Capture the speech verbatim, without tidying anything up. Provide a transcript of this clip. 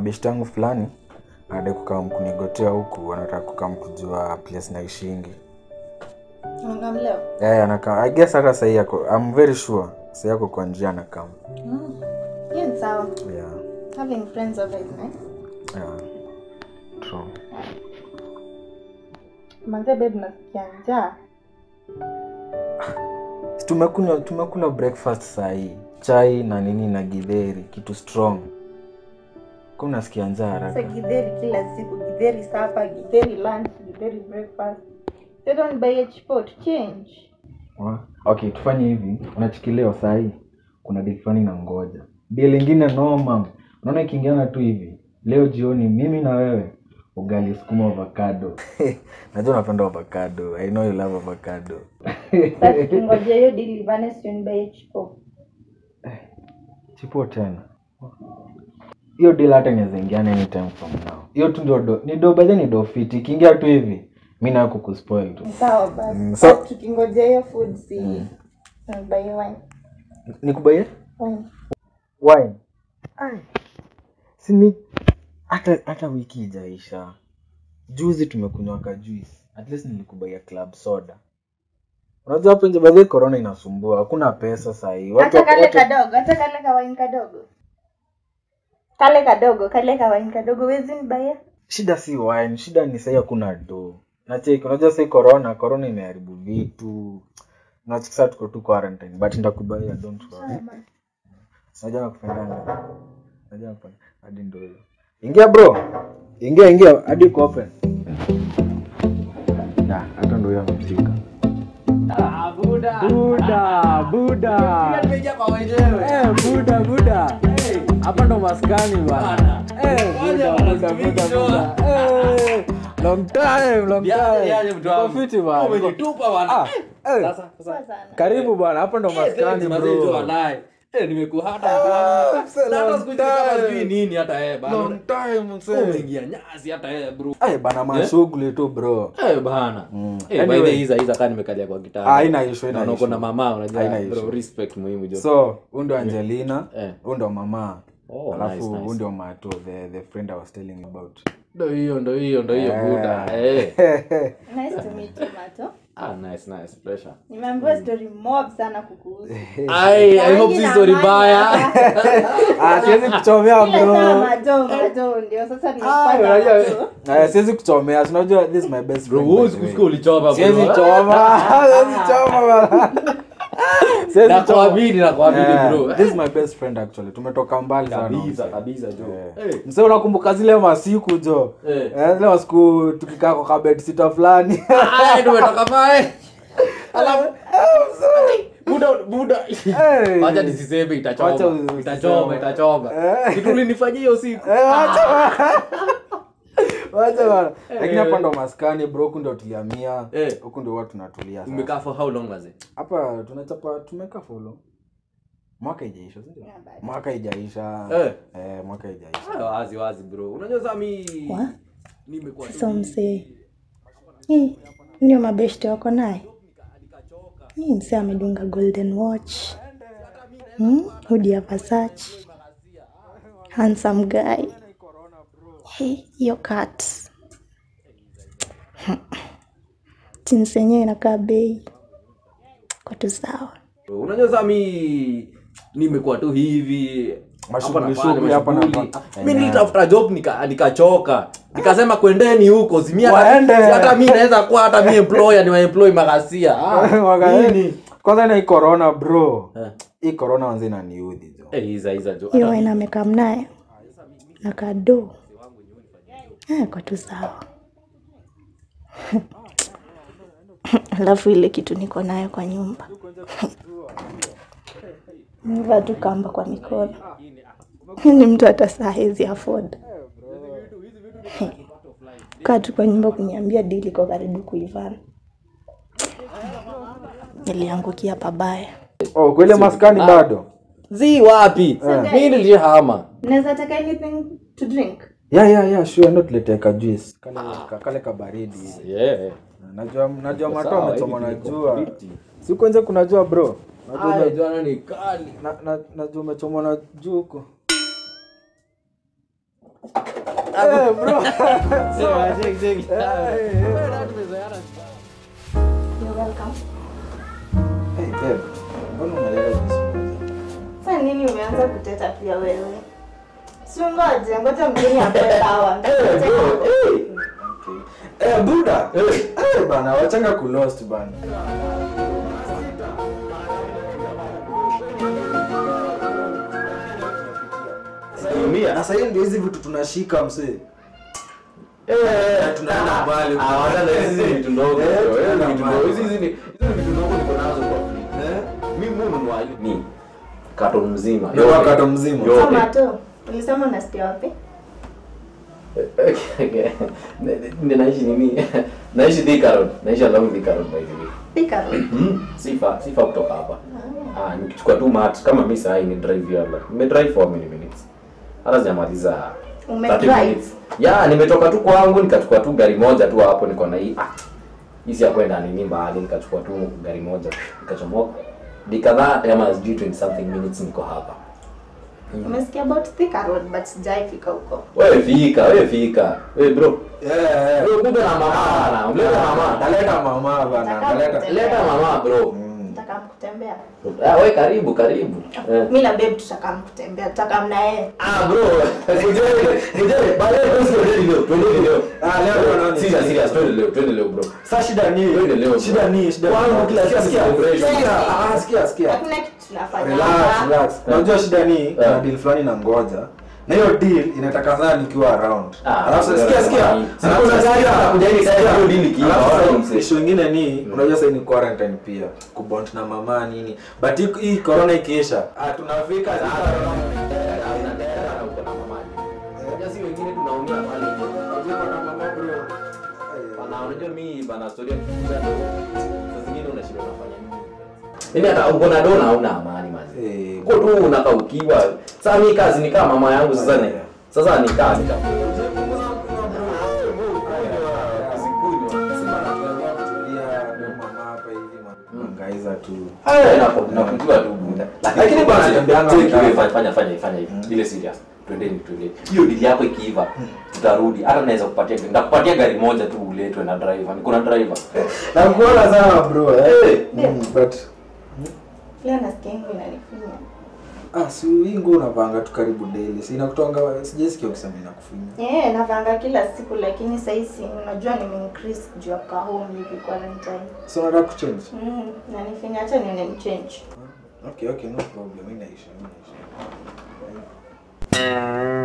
best yangu fulani baada kukaa mkunigotea huku anataka kukaa mkujua place na ishingi. Angamleo. Eh, yeah, anakaa. I guess hata sasa yako. I'm very sure sasa yako kwa njia na kama. Mm. Yeah, sawa. Yeah. Having friends over is nice. Yeah. True. Manze babe nasikia njaa. Tumekunywa tumekula breakfast saa hii. Chai na nini na githeri, kitu strong. Kuna nasikia njaa haraka. Sasa githeri kila siku, githeri supper, githeri lunch, githeri breakfast. They don't buy a sport change. Wa? Okay, tufanye hivi. Unachikileo saa hii. Kuna deal fulani na ngoja. Deal lingine no mama. Unaona ikiingiana tu hivi. Leo jioni mimi na wewe ugali sukuma avocado. Najua unapenda avocado. I know you love avocado. Sasa kingoja hiyo deal bana sio ni buy chipo. Chipo tena. Hiyo deal hata inaweza ingiana anytime from now. Hiyo tu ndio do. Ni do baadhi ni do fit. Ikiingia tu hivi. Mimi na yako kuspoil tu. Sawa basi. Mm, so so, tukingoja hiyo food si mm. buy wine. Nikubaye? Wine. Wine. Ai. Sini hata hata wiki ijaisha. Juzi tumekunywa ka juice. At least nilikubaya club soda. Unajua hapo nje baadhi corona inasumbua. Hakuna pesa sasa hii. Hata kale kadogo, hata kale ka wine kadogo. Kale kadogo, kale ka wine kadogo wezi nibaya? Shida si wine, shida ni sasa hakuna do. Na cheki unajua sasa corona, corona imeharibu vitu. Na sasa tuko tu quarantine, but nitakubaya don't worry. Unajua nakupenda. Unajua hapa hadi ndio hiyo. Ingia bro. Ingia ingia hadi ko open. Na hata ndio hiyo mzika. Ah buda. Buda, buda. Nimeja kwa wenyewe. Eh buda, buda. Eh hapa ndo maskani bwana. Eh buda, buda, buda, buda. Eh long time, long time. Yaani mtu wangu. Profiti bwana. Umenitupa bwana. Sasa sasa. Karibu bwana, hapa ndo maskani bro. Eh nimekuhata bwana. Hata siku kama sijui nini hata eh bana. Long time mzee. Umeingia nyasi hata eh bro. Eh bana mashughuli tu bro. Eh bana. Eh by the way hizo hizo kani nimekalia kwa kitanda. Haina issue ina. Na uko na mama unajua Haina bro issue. respect muhimu jo. So, huyu ndo Angelina, Eh. huyu ndo mama. Oh, Alafu nice, nice. huyu ndo Mato, the the friend I was telling you about. Ndo hiyo ndo hiyo ndo hiyo buda. Eh. Nice to meet you, Mato. Ah nice nice pleasure. Nimeambiwa story mob sana kukuhusu. I I hope this story baya. Ah, siwezi kuchomea Kila saa bro. Mato, Mato ndio sasa Ah, nimepata unajua- Mato. Eh, siwezi kuchomea. Unajua this is my best Bro, friend. wewe by the way. usiku ulichoma bro. Siwezi choma. Siwezi choma bana. Siwezi Na choma. kuamini na kuamini Eh, bro. This is my best friend actually. Tumetoka mbali sana. Kabisa mzee. kabisa jo. Eh. Eh. Mzee unakumbuka zile masiku jo? Eh. Eh, zile masiku tukikaa kwa kabed sita fulani. Ah, tumetoka pale. Alafu buda buda. Eh. Acha nisiseme Wacha itachoma. usiseme. Itachoma itachoma. Eh. Kitu ulinifanyia hiyo siku. Eh, wacha. Wacha bana. Lakini Eh. hapa ndo maskani bro, huku ndo tulihamia. Eh. Huku ndo watu tunatulia sasa. Umekaa for how long was it? Hapa tunachapa tumekaa follow. Mwaka ijaisha, sio? Yeah, bado. Mwaka ijaisha. Eh. Eh, mwaka ijaisha. Ah, wazi wazi bro. Unajua sasa mimi What? nimekuwa tu. Sasa msee. Eh, ndio mabeshte wako naye. Hii msee amedunga golden watch. Hmm? Hoodie ya Versace. Handsome guy. Hey, your cat. Tinsi yenyewe inakaa bei. Kwa tu sawa. Bro, unajua sasa mimi nimekuwa tu hivi Mashughuli, hapa na pale, shughuli, hapa na mashughuli. pale. Mimi nilitafuta job nika nikachoka. Nikasema kwendeni huko zimia Waende. hata mimi naweza kuwa hata mimi employer ni wa employee magasia. Ah. Mwaka Nini? kwanza ni corona bro. Eh. Hii corona wanzi inaniudhi jo. Eh hiza hiza jo. Hiyo ina amekaa mnaye. Na kado. Eh, kwa tu sawa. Alafu ile kitu niko nayo kwa nyumba. Niva tu kamba kwa mikono. Ni mtu hata saa hizi afford. Kaa tu kwa nyumba kuniambia dili kwa karibu kuivana. Niliangukia pabaya. Oh, kwele maskani bado. Zi wapi? Mimi nilihama. Naweza taka anything to drink? Yeah yeah yeah, sure, not let ka juice. Kale ka, kale ka baridi hivi. Yeah. Najua najua mato Sawa, amechoma hivi najua. baridi. Si kwanza kunajua bro. Najua Ah, na- jana ni kali. na na najua umechoma na juu huko. Eh bro. Sawa, check check. You're welcome. Hey babe, mbona unaleta kisumu? Sasa nini umeanza kuteta pia wewe? Si ngoja, ngoja mgeni apewe dawa. Okay. Eh Buda. Eh bana, wachanga ku lost bana. Mia. Na sasa ndio hizi vitu tunashika msee. Eh, tunaenda mbali. Ah, wala hizi ni vitu ndogo. Eh, Hizi tunaenda ni vitu ndogo. mbali. Hizi hizi ni hizi ni vitu ndogo niko nazo kwa free. Eh? Mimi mununua ni carton mzima. Ndio kato mzima. Yote. Kama tu, ulisema unasikia wapi? Ninaishi nini? Naishi Thika Road. Naishi along Thika Road by the way. Pika. Hmm, sifa sifa kutoka hapa. Ah, nikichukua tu mat kama mimi sasa ni drive yalla. Nime drive for many minutes. Hata sijamaliza thirty Umedrive? minutes. Ya, nimetoka tu kwangu nikachukua tu gari moja tu hapo niko na hii. Ah. Hizi ya kwenda nini mbali nikachukua tu gari moja nikachomoka. Dikadha ama sijui twenty something minutes niko hapa. Umesikia about Thika Road but sijaifika huko. Wewe fika, wewe fika. Wewe bro. Eh. Wewe kumbe na mama na mleta mama. Daleta mama bana, daleta. Leta mama bro. Nataka kutembea. Ah, wewe karibu karibu. Eh. Mimi na babe tutaka kutembea, tutaka mna yeye. Ah bro, ngoje ngoje baadaye tusiende leo, twende leo. Ah leo tunaona. Serious serious, twende leo, twende leo bro. Sasa shida ni Twende leo. shida ni shida. Kwangu kila siku sikia. celebration. Sikia, ah sikia sikia. Hakuna kitu tunafanya. Relax, relax. Unajua shida ni kuna Yeah. deal fulani na ngoja. Na hiyo deal inataka sana nikiwa around. Ah, Alafu sikia sikia. Sasa kuna gari anakuja hivi sasa hiyo deal kiiva. Alafu issue nyingine ni unajua sasa ni quarantine pia. Kubond na mama nini. But hii- hii corona ikiisha, ah tunafika Sasa sasa. unaendelea na uko na mama. Unajua si wengine tunaumia pale nje. Unajua kuna mama bro. Bana unajua mimi bana story ya kufunga ndo. Sasa zingine unashindwa unafanya nini? Mimi hata uko na dona hauna amani mazi. Eh, Uko tu unakaukiwa. Sasa mimi kazi ni kama mama yangu sasa ni. Sasa ni kazi kama. Mangaiza tu. Nakujua tu bunda. Lakini bwana, tembeanga take mtaa. away, fanya fanya fanya fanya hivi. Ile serious. Twendeni twendeni. Hiyo deal yako ikiiva tutarudi. Hata naweza kupatia nitakupatia gari moja tu uletwe na driver. Niko na driver. Nakuona sana bro. Eh. Mm, but Leo nasikia yangu inanifinya. ah si wingu unapanga tu karibu daily. Si inakutonga sijasikia ukisema inakufinya. Eh, navanga kila siku lakini sasa hizi unajua nime increase juu ya kahome hivi quarantine. So unataka kuchange? Mm, na nifinya acha nione ni change. Okay, okay, no problem. Inaisha, inaisha.